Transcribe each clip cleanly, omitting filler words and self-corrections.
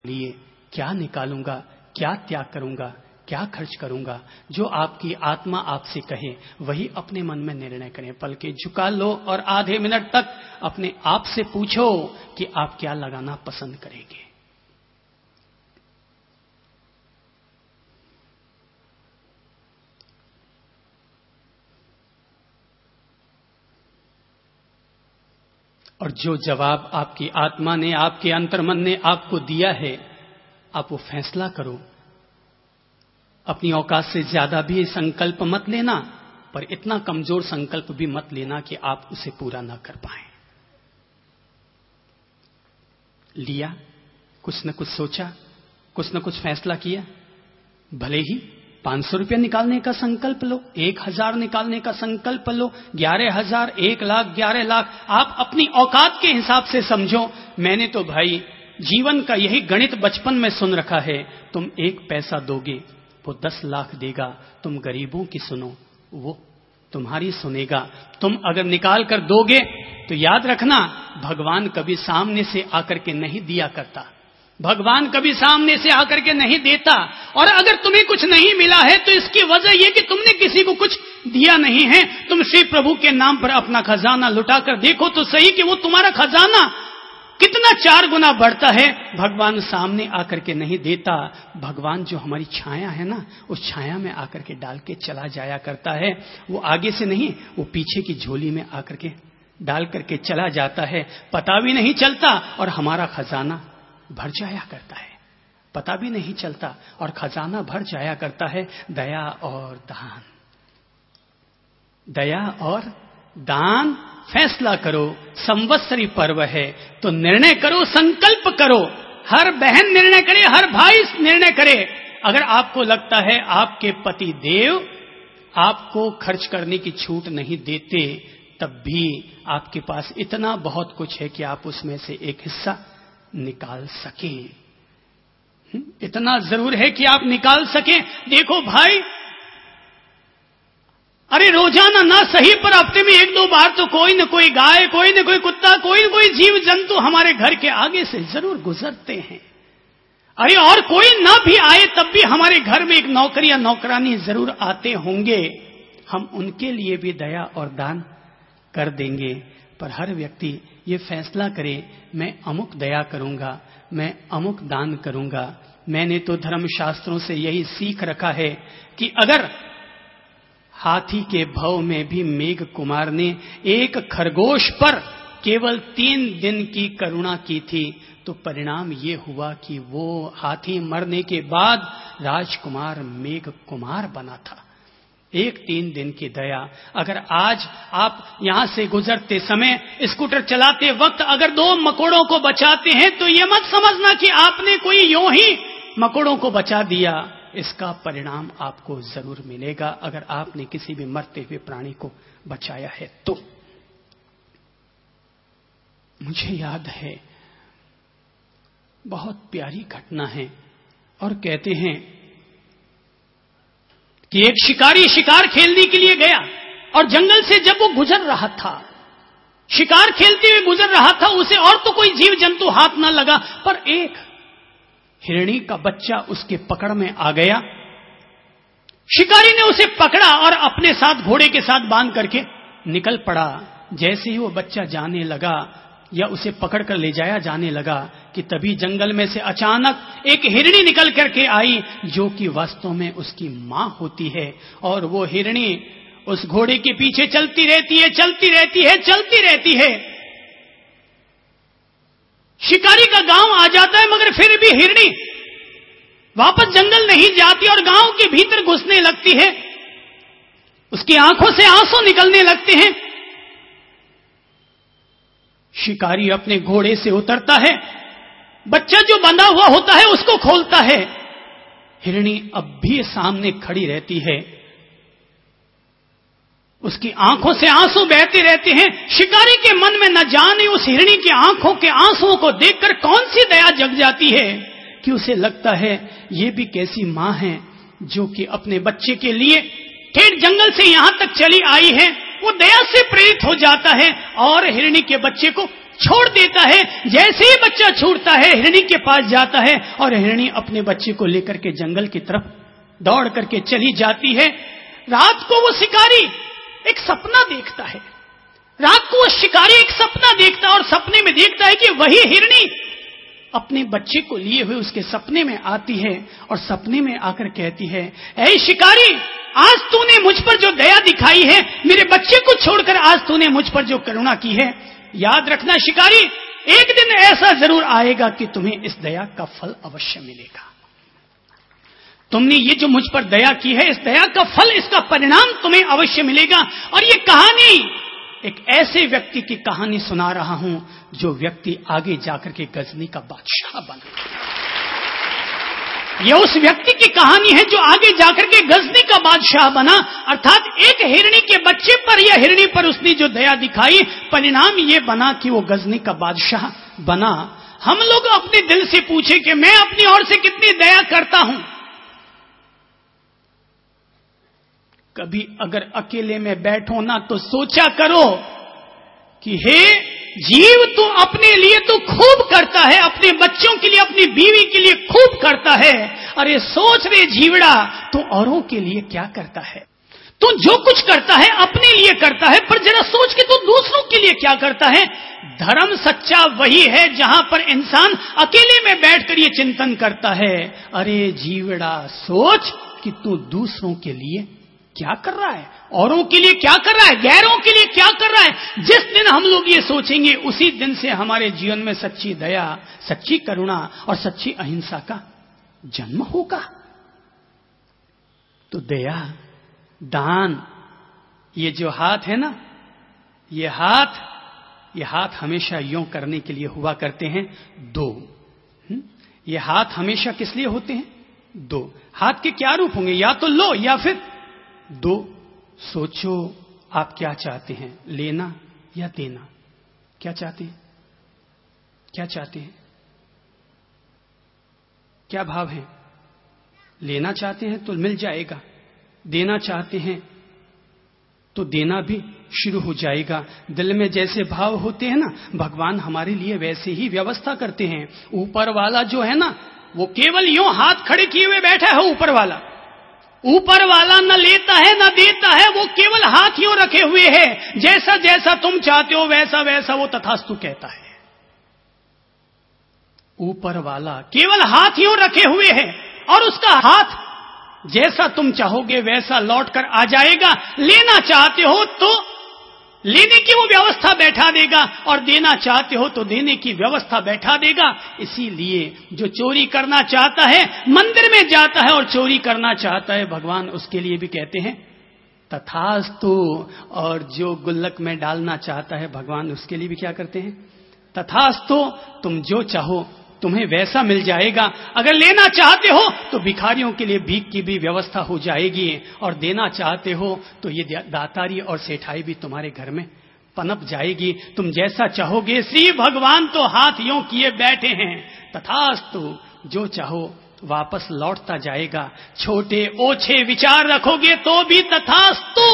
लिए क्या निकालूंगा, क्या त्याग करूंगा, क्या खर्च करूंगा। जो आपकी आत्मा आपसे कहे वही अपने मन में निर्णय करें। पलकें झुका लो और आधे मिनट तक अपने आप से पूछो कि आप क्या लगाना पसंद करेंगे। और जो जवाब आपकी आत्मा ने, आपके अंतर्मन ने आपको दिया है, आप वो फैसला करो। अपनी औकात से ज्यादा भी संकल्प मत लेना, पर इतना कमजोर संकल्प भी मत लेना कि आप उसे पूरा ना कर पाए। लिया, कुछ न कुछ सोचा, कुछ न कुछ फैसला किया, भले ही 500 रुपया निकालने का संकल्प लो, 1000 निकालने का संकल्प लो, 11,000, 1 लाख, 11 लाख, आप अपनी औकात के हिसाब से समझो। मैंने तो भाई जीवन का यही गणित बचपन में सुन रखा है, तुम 1 पैसा दोगे वो 10 लाख देगा। तुम गरीबों की सुनो, वो तुम्हारी सुनेगा। तुम अगर निकाल कर दोगे तो याद रखना, भगवान कभी सामने से आकर के नहीं दिया करता, भगवान कभी सामने से आकर के नहीं देता। और अगर तुम्हें कुछ नहीं मिला है तो इसकी वजह यह कि तुमने किसी को कुछ दिया नहीं है। तुम श्री प्रभु के नाम पर अपना खजाना लुटाकर देखो तो सही कि वो तुम्हारा खजाना कितना 4 गुना बढ़ता है। भगवान सामने आकर के नहीं देता, भगवान जो हमारी छाया है ना, उस छाया में आकर के डाल के चला जाया करता है। वो आगे से नहीं, वो पीछे की झोली में आकर के डाल करके चला जाता है, पता भी नहीं चलता और हमारा खजाना भर जाया करता है, पता भी नहीं चलता और खजाना भर जाया करता है। दया और दान, दया और दान। फैसला करो, संवत्सरी पर्व है तो निर्णय करो, संकल्प करो। हर बहन निर्णय करे, हर भाई निर्णय करे। अगर आपको लगता है आपके पति देव आपको खर्च करने की छूट नहीं देते, तब भी आपके पास इतना बहुत कुछ है कि आप उसमें से एक हिस्सा निकाल सकें। इतना जरूर है कि आप निकाल सकें। देखो भाई, अरे रोजाना ना सही पर हफ्ते में 1-2 बार तो कोई न कोई गाय, कोई न कोई कुत्ता, कोई न कोई जीव जंतु हमारे घर के आगे से जरूर गुजरते हैं। अरे और कोई ना भी आए तब भी हमारे घर में एक नौकर या नौकरानी जरूर आते होंगे। हम उनके लिए भी दया और दान कर देंगे। पर हर व्यक्ति ये फैसला करे, मैं अमुक दया करूंगा, मैं अमुक दान करूंगा। मैंने तो धर्मशास्त्रों से यही सीख रखा है कि अगर हाथी के भव में भी मेघ कुमार ने एक खरगोश पर केवल 3 दिन की करुणा की थी, तो परिणाम ये हुआ कि वो हाथी मरने के बाद राजकुमार मेघ कुमार बना था। 3 दिन की दया। अगर आज आप यहां से गुजरते समय स्कूटर चलाते वक्त अगर 2 मकोड़ों को बचाते हैं तो ये मत समझना कि आपने कोई यूं ही मकोड़ों को बचा दिया। इसका परिणाम आपको जरूर मिलेगा अगर आपने किसी भी मरते हुए प्राणी को बचाया है तो। मुझे याद है, बहुत प्यारी घटना है। और कहते हैं कि एक शिकारी शिकार खेलने के लिए गया और जंगल से जब वो गुजर रहा था, शिकार खेलते हुए गुजर रहा था, उसे और तो कोई जीव जंतु हाथ न लगा, पर एक हिरणी का बच्चा उसके पकड़ में आ गया। शिकारी ने उसे पकड़ा और अपने साथ घोड़े के साथ बांध करके निकल पड़ा। जैसे ही वो बच्चा जाने लगा या उसे पकड़कर ले जाया जाने लगा कि तभी जंगल में से अचानक एक हिरणी निकल करके आई, जो कि वास्तव में उसकी मां होती है। और वो हिरणी उस घोड़े के पीछे चलती रहती है, चलती रहती है, चलती रहती है। शिकारी का गांव आ जाता है, मगर फिर भी हिरणी वापस जंगल नहीं जाती और गांव के भीतर घुसने लगती है। उसकी आंखों से आंसू निकलने लगते हैं। शिकारी अपने घोड़े से उतरता है, बच्चा जो बंधा हुआ होता है उसको खोलता है। हिरणी अब भी सामने खड़ी रहती है, उसकी आंखों से आंसू बहते रहते हैं। शिकारी के मन में न जाने उस हिरणी की आंखों के आंसुओं को देखकर कौन सी दया जग जाती है कि उसे लगता है ये भी कैसी मां है जो कि अपने बच्चे के लिए ठेठ जंगल से यहां तक चली आई है। वो दया से प्रेरित हो जाता है और हिरणी के बच्चे को छोड़ देता है। जैसे ही बच्चा छूटता है हिरणी के पास जाता है और हिरणी अपने बच्चे को लेकर के जंगल की तरफ दौड़ करके चली जाती है। रात को वो शिकारी एक सपना देखता है। रात को वो शिकारी एक सपना देखता है और सपने में देखता है कि वही हिरणी अपने बच्चे को लिए हुए उसके सपने में आती है और सपने में आकर कहती है, ऐ शिकारी, आज तूने मुझ पर जो दया दिखाई है, मेरे बच्चे को छोड़कर आज तूने मुझ पर जो करुणा की है, याद रखना शिकारी, एक दिन ऐसा जरूर आएगा कि तुम्हें इस दया का फल अवश्य मिलेगा। तुमने ये जो मुझ पर दया की है, इस दया का फल, इसका परिणाम तुम्हें अवश्य मिलेगा। और ये कहानी एक ऐसे व्यक्ति की कहानी सुना रहा हूं जो व्यक्ति आगे जाकर के गजनी का बादशाह बना। यह उस व्यक्ति की कहानी है जो आगे जाकर के गजनी का बादशाह बना। अर्थात एक हिरणी के बच्चे पर या हिरणी पर उसने जो दया दिखाई, परिणाम ये बना कि वो गजनी का बादशाह बना। हम लोग अपने दिल से पूछे कि मैं अपनी ओर से कितनी दया करता हूं। कभी अगर अकेले में बैठो ना तो सोचा करो कि हे जीव, तू अपने लिए तो खूब करता है, अपने बच्चों के लिए, अपनी बीवी के लिए खूब करता है। अरे सोच रे जीवड़ा, तू औरों के लिए क्या करता है? तू जो कुछ करता है अपने लिए करता है, पर जरा सोच के तू दूसरों के लिए क्या करता है। धर्म सच्चा वही है जहां पर इंसान अकेले में बैठकर ये चिंतन करता है, अरे जीवड़ा सोच कि तू दूसरों के लिए क्या कर रहा है, औरों के लिए क्या कर रहा है, गैरों के लिए क्या कर रहा है। जिस दिन हम लोग ये सोचेंगे उसी दिन से हमारे जीवन में सच्ची दया, सच्ची करुणा और सच्ची अहिंसा का जन्म होगा। तो दया, दान, ये जो हाथ है ना, ये हाथ हमेशा यूं करने के लिए हुआ करते हैं दो। ये हाथ हमेशा किस लिए होते हैं? दो। हाथ के क्या रूप होंगे? या तो लो या फिर दो। सोचो आप क्या चाहते हैं, लेना या देना? क्या चाहते हैं? क्या चाहते हैं? क्या भाव है? लेना चाहते हैं तो मिल जाएगा, देना चाहते हैं तो देना भी शुरू हो जाएगा। दिल में जैसे भाव होते हैं ना, भगवान हमारे लिए वैसे ही व्यवस्था करते हैं। ऊपर वाला जो है ना, वो केवल यूं हाथ खड़े किए हुए बैठा है। ऊपर वाला न लेता है न देता है, वो केवल हाथ यूं रखे हुए है। जैसा जैसा तुम चाहते हो वैसा वैसा वो तथास्तु कहता है। ऊपर वाला केवल हाथ यूं रखे हुए है और उसका हाथ जैसा तुम चाहोगे वैसा लौट कर आ जाएगा। लेना चाहते हो तो लेने की वो व्यवस्था बैठा देगा और देना चाहते हो तो देने की व्यवस्था बैठा देगा। इसीलिए जो चोरी करना चाहता है मंदिर में जाता है और चोरी करना चाहता है, भगवान उसके लिए भी कहते हैं तथास्तु। और जो गुल्लक में डालना चाहता है भगवान उसके लिए भी क्या करते हैं? तथास्तु। तुम जो चाहो तुम्हें वैसा मिल जाएगा। अगर लेना चाहते हो तो भिखारियों के लिए भीख की भी व्यवस्था हो जाएगी, और देना चाहते हो तो ये दातारी और सेठाई भी तुम्हारे घर में पनप जाएगी। तुम जैसा चाहोगे। श्री भगवान तो हाथ यों किए बैठे हैं, तथास्तु। जो चाहो वापस लौटता जाएगा। छोटे ओछे विचार रखोगे तो भी तथास्तु,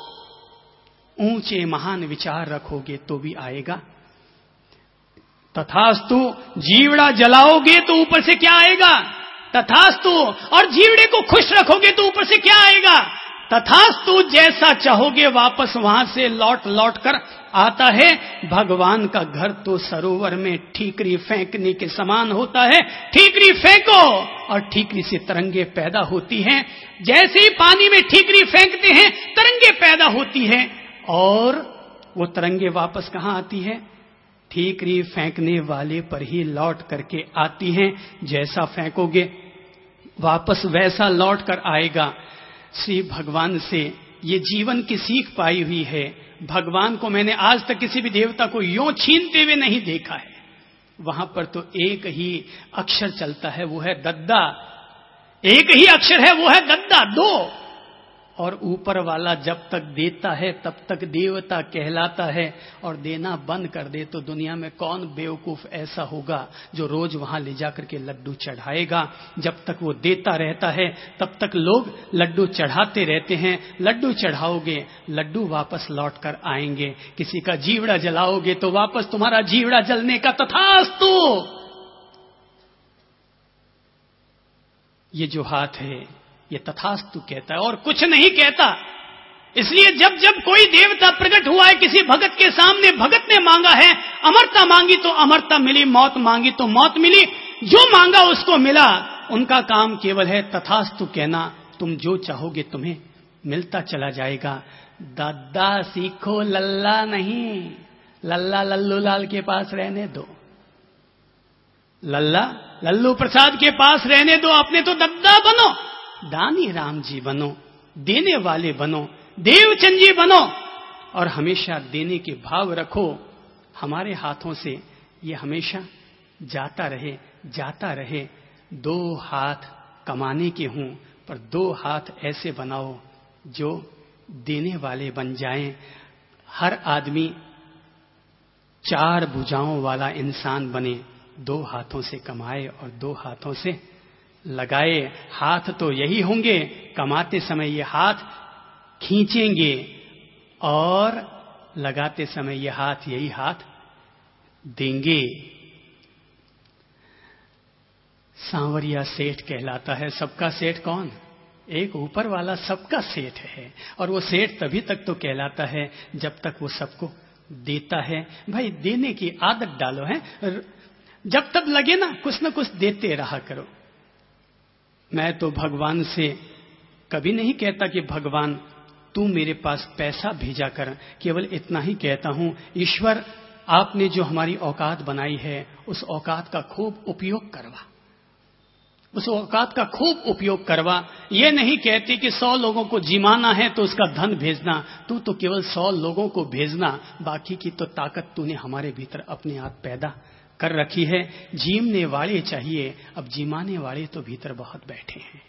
ऊंचे महान विचार रखोगे तो भी आएगा तथास्तु। जीवड़ा जलाओगे तो ऊपर से क्या आएगा? तथास्तु। और जीवड़े को खुश रखोगे तो ऊपर से क्या आएगा? तथास्तु। जैसा चाहोगे वापस वहां से लौट कर आता है। भगवान का घर तो सरोवर में ठीकरी फेंकने के समान होता है। ठीकरी फेंको और ठीकरी से तरंगे पैदा होती हैं। जैसे ही पानी में ठीकरी फेंकते हैं तरंगे पैदा होती हैं, और वो तरंगे वापस कहां आती है? ठीकरी फेंकने वाले पर ही लौट करके आती हैं। जैसा फेंकोगे वापस वैसा लौट कर आएगा। श्री भगवान से ये जीवन की सीख पाई हुई है। भगवान को मैंने आज तक किसी भी देवता को यूं छीनते हुए नहीं देखा है। वहां पर तो एक ही अक्षर चलता है, वो है दद्दा। एक ही अक्षर है, वो है दद्दा। दो और ऊपर वाला जब तक देता है तब तक देवता कहलाता है, और देना बंद कर दे तो दुनिया में कौन बेवकूफ ऐसा होगा जो रोज वहां ले जाकर के लड्डू चढ़ाएगा। जब तक वो देता रहता है तब तक लोग लड्डू चढ़ाते रहते हैं। लड्डू चढ़ाओगे, लड्डू वापस लौट कर आएंगे। किसी का जीवड़ा जलाओगे तो वापस तुम्हारा जीवड़ा जलने का तथास्तु। ये जो हाथ है ये तथास्तु कहता है और कुछ नहीं कहता। इसलिए जब जब कोई देवता प्रकट हुआ है किसी भगत के सामने, भगत ने मांगा है, अमरता मांगी तो अमरता मिली, मौत मांगी तो मौत मिली, जो मांगा उसको मिला। उनका काम केवल है तथास्तु कहना। तुम जो चाहोगे तुम्हें मिलता चला जाएगा। दादा सीखो लल्ला नहीं, लल्ला लल्लू लाल के पास रहने दो, लल्ला लल्लू प्रसाद के पास रहने दो। अपने तो दद्दा बनो, दानी राम जी बनो, देने वाले बनो, देवचंद जी बनो, और हमेशा देने के भाव रखो। हमारे हाथों से ये हमेशा जाता रहे, जाता रहे। 2 हाथ कमाने के हों, पर 2 हाथ ऐसे बनाओ जो देने वाले बन जाएं। हर आदमी 4 भुजाओं वाला इंसान बने, 2 हाथों से कमाए और 2 हाथों से लगाए। हाथ तो यही होंगे, कमाते समय ये हाथ खींचेंगे और लगाते समय ये हाथ यही हाथ देंगे। सांवरिया सेठ कहलाता है। सबका सेठ कौन? एक ऊपर वाला सबका सेठ है। और वो सेठ तभी तक तो कहलाता है जब तक वो सबको देता है। भाई देने की आदत डालो है, जब तब लगे ना कुछ देते रहा करो। मैं तो भगवान से कभी नहीं कहता कि भगवान तू मेरे पास पैसा भेजा कर, केवल इतना ही कहता हूं ईश्वर आपने जो हमारी औकात बनाई है उस औकात का खूब उपयोग करवा, उस औकात का खूब उपयोग करवा। ये नहीं कहती कि 100 लोगों को जिमाना है तो उसका धन भेजना, तू तो केवल 100 लोगों को भेजना, बाकी की तो ताकत तूने हमारे भीतर अपने आप पैदा कर रखी है। जीमने वाले चाहिए, अब जिमाने वाले तो भीतर बहुत बैठे हैं।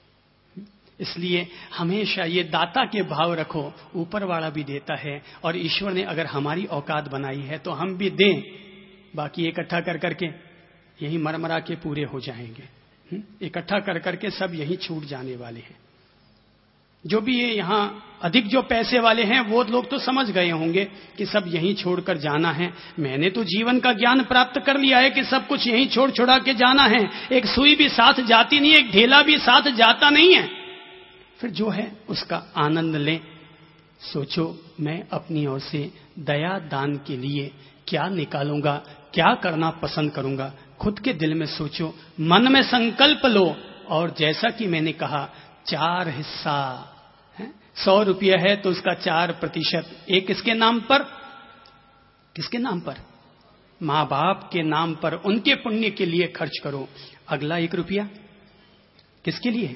इसलिए हमेशा ये दाता के भाव रखो। ऊपर वाला भी देता है और ईश्वर ने अगर हमारी औकात बनाई है तो हम भी दें, बाकी इकट्ठा कर करके यही मरमरा के पूरे हो जाएंगे। इकट्ठा कर करके सब यही छूट जाने वाले हैं। जो भी ये यहां अधिक जो पैसे वाले हैं वो लोग तो समझ गए होंगे कि सब यहीं छोड़कर जाना है। मैंने तो जीवन का ज्ञान प्राप्त कर लिया है कि सब कुछ यहीं छोड़ छुड़ा के जाना है। एक सुई भी साथ जाती नहीं, एक ढेला भी साथ जाता नहीं है। फिर जो है उसका आनंद लें। सोचो मैं अपनी ओर से दया दान के लिए क्या निकालूंगा, क्या करना पसंद करूंगा। खुद के दिल में सोचो, मन में संकल्प लो। और जैसा कि मैंने कहा 4 हिस्सा है, 100 रुपया है तो उसका 4% एक किसके नाम पर? किसके नाम पर? मां बाप के नाम पर, उनके पुण्य के लिए खर्च करो। अगला 1 रुपया किसके लिए?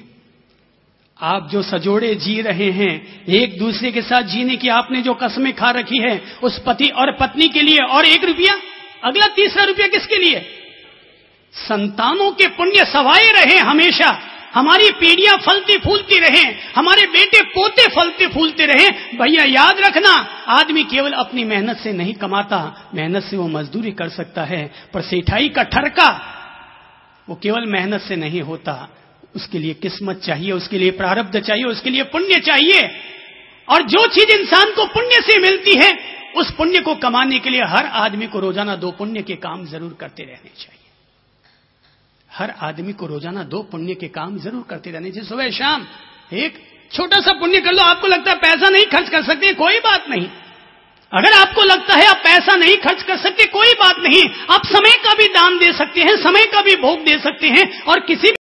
आप जो सजोड़े जी रहे हैं, एक दूसरे के साथ जीने की आपने जो कस्में खा रखी है, उस पति और पत्नी के लिए और 1 रुपया। अगला 3रा रुपया किसके लिए? संतानों के पुण्य सवाए रहे, हमेशा हमारी पीढ़ियां फलती फूलती रहें, हमारे बेटे पोते फलते फूलते रहें। भैया याद रखना, आदमी केवल अपनी मेहनत से नहीं कमाता, मेहनत से वो मजदूरी कर सकता है, पर सेठाई का ठरका वो केवल मेहनत से नहीं होता। उसके लिए किस्मत चाहिए, उसके लिए प्रारब्ध चाहिए, उसके लिए पुण्य चाहिए। और जो चीज इंसान को पुण्य से मिलती है, उस पुण्य को कमाने के लिए हर आदमी को रोजाना 2 पुण्य के काम जरूर करते रहने चाहिए। हर आदमी को रोजाना 2 पुण्य के काम जरूर करते रहने चाहिए। सुबह शाम एक छोटा सा पुण्य कर लो। आपको लगता है पैसा नहीं खर्च कर सकते, कोई बात नहीं। अगर आपको लगता है आप पैसा नहीं खर्च कर सकते, कोई बात नहीं। आप समय का भी दान दे सकते हैं, समय का भी भोग दे सकते हैं, और किसी